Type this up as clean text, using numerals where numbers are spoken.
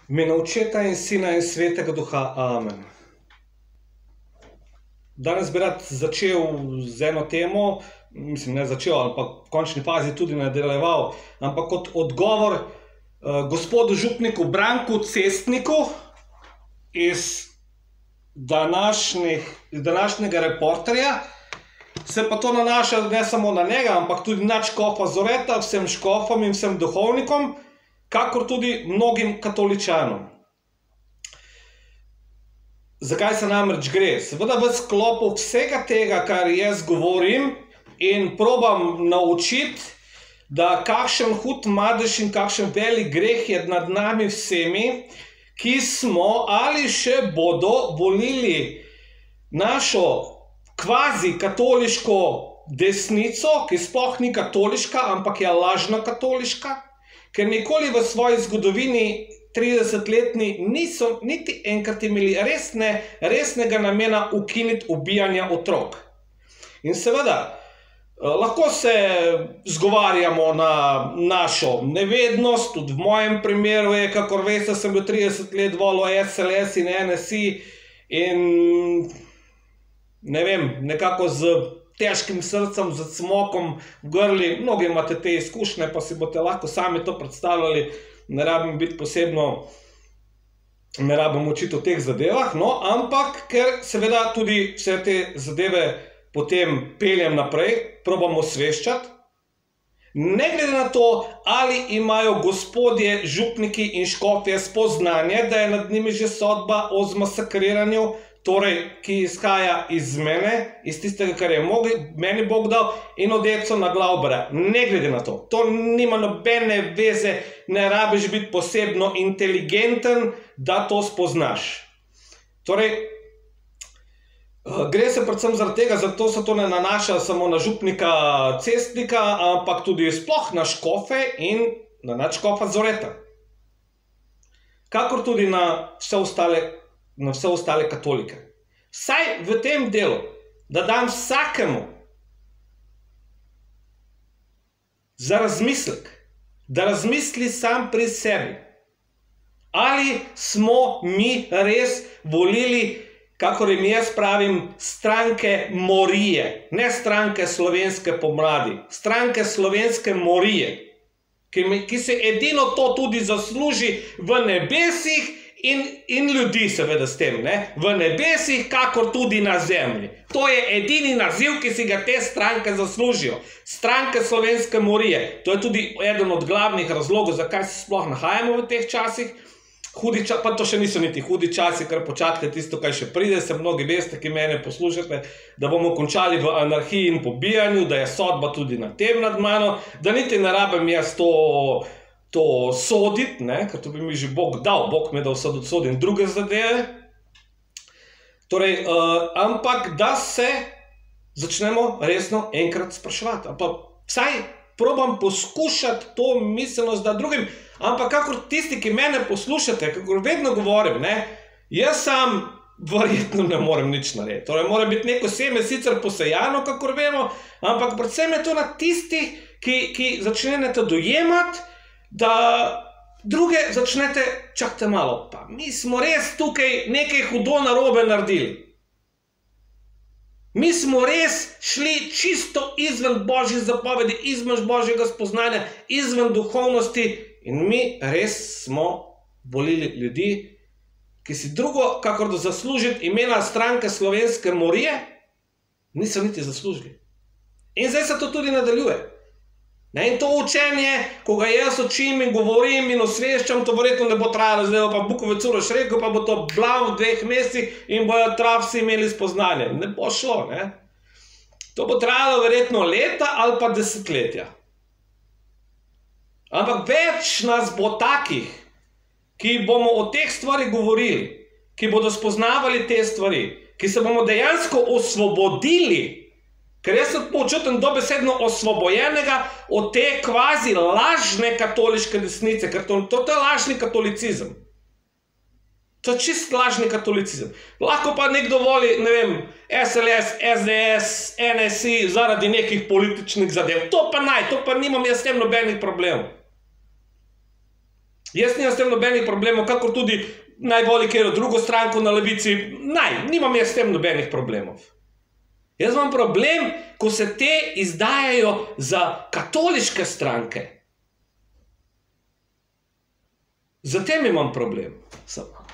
V imenu Očeta in Sina in Svetega Duha. Amen. Danes bi rad začel z eno temo, mislim, ne začel, ampak v končni fazi tudi nadaljeval, ampak kot odgovor gospodu župniku Branku Cestniku iz današnjega Reporterja. Se pa to nanaša ne samo na njega, ampak tudi na škofa Zoreta, vsem škofom in vsem duhovnikom, kakor tudi mnogim katoličanom. Zakaj se namreč gre? Seveda v sklopu vsega tega, kar jaz govorim in probam naučiti, da kakšen hud madež in kakšen velik greh je nad nami vsemi, ki smo ali še bodo volili našo kvazi katoliško desnico, ki sploh ni katoliška, ampak je lažna katoliška, ker nikoli v svoji zgodovini 30-letni niso niti enkrat imeli resnega namena ukiniti ubijanja otrok. In seveda, lahko se zgovarjamo na našo nevednost, tudi v mojem primeru je, kakor veste, sem bil 30 let volil SLS in NSI in ne vem, nekako z težkim srcem, z cmokom v grli, mnogi imate te izkušnje, pa si boste lahko sami to predstavljali, ne rabim biti posebno, ne rabim učiti o teh zadevah, no, ampak ker seveda tudi vse te zadeve potem peljem naprej, probam osveščati, ne glede na to, ali imajo gospodje župniki in škofje spoznanje, da je nad njimi že sodba o zmasakriranju, torej, ki izhaja iz mene, iz tistega, kar je meni Bog dal, in od Eco na Glaubera. Ne glede na to. To nima nobene veze, ne rabiš biti posebno inteligenten, da to spoznaš. Torej, gre se predvsem zaradi tega, zato se to ne nanaša samo na župnika Cestnika, ampak tudi sploh na škofe in na nadškofa Zoreta. Kakor tudi na vse ostale katolike. Vsaj v tem delu, da dam vsakemu za razmislek, da razmisli sam pri sebi, ali smo mi res volili, kakor jim jaz pravim, stranke morije, ne stranke slovenske pomladi, stranke slovenske morije, ki se edino to tudi zasluži v nebesih, in ljudi seveda s tem, ne? V nebesih, kakor tudi na zemlji. To je edini naziv, ki si ga te stranke zaslužijo. Stranke slovenske morije. To je tudi eden od glavnih razlogov, zakaj se sploh nahajamo v teh časih. Pa to še niso niti hudi časi, ker počakajte tisto, kaj še pride, se mnogi veste, ki mene poslušate, da bomo končali v anarhiji in pobijanju, da je sodba tudi na tem nad mano, da niti ne rabim jaz to soditi, ker to bi mi že Bog dal, Bog mi je dal sodim druge zadeve. Torej, ampak da se začnemo resno enkrat spraševati. Ampak vsaj probam poskušati to miselnost da drugim, ampak kakor tisti, ki mene poslušate, kakor vedno govorim, jaz sam verjetno ne morem nič narediti. Torej, mora biti neko seme sicer posejano, kakor vemo, ampak predvsem je to na tistih, ki začnete dojemati, da druge začnete, čakajte malo, pa mi smo res tukaj nekaj hudo narobe naredili. Mi smo res šli čisto izven Božjih zapovedi, izven Božjega spoznanja, izven duhovnosti in mi res smo volili ljudi, ki si drugo, kakor da zaslužiti imena stranke slovenske morije, niso niti zaslužili. In zdaj se to tudi nadaljuje. In to učenje, ko ga jaz učim in govorim in osveščam, to verjetno ne bo trajalo, zdaj bo pa Bukovec Uroš rekel, pa bo to blam v 2 mesecih in bojo trafci imeli spoznanje. Ne bo šlo, ne. To bo trajalo verjetno leta ali pa desetletja. Ampak več nas bo takih, ki bomo o teh stvari govorili, ki bodo spoznavali te stvari, ki se bomo dejansko osvobodili, ker jaz sem počutim dobesedno osvobojenega od te kvazi lažne katoliške desnice, ker to je lažni katolicizem. To je čist lažni katolicizem. Lahko pa nekdo voli, ne vem, SLS, SDS, NSI zaradi nekih političnih zadev. To pa nimam jaz s tem nobenih problemov. Jaz nimam s tem nobenih problemov, kakor tudi naj voli katero drugo stranko na levici, nimam jaz s tem nobenih problemov. Jaz imam problem, ko se te izdajajo za katoliške stranke. Z tem imam problem.